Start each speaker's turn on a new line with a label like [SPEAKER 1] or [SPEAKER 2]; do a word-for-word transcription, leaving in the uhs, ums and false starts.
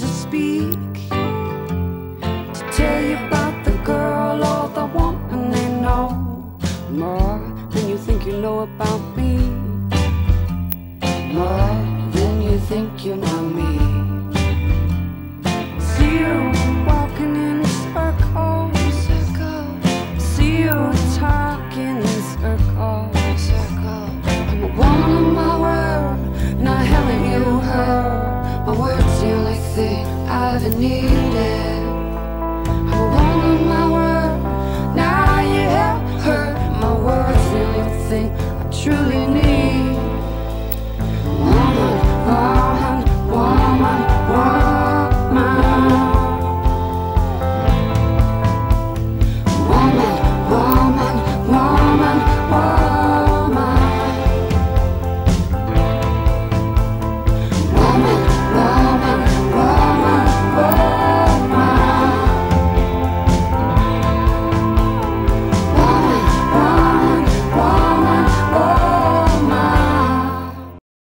[SPEAKER 1] to speak, to tell you about the girl all the woman they know, more than you think you know about me, more than you think you know me. See you walking in circles, circles. See you talking in circles, circles. I'm a woman of my word, not having you heard. My word's the only thing I've needed.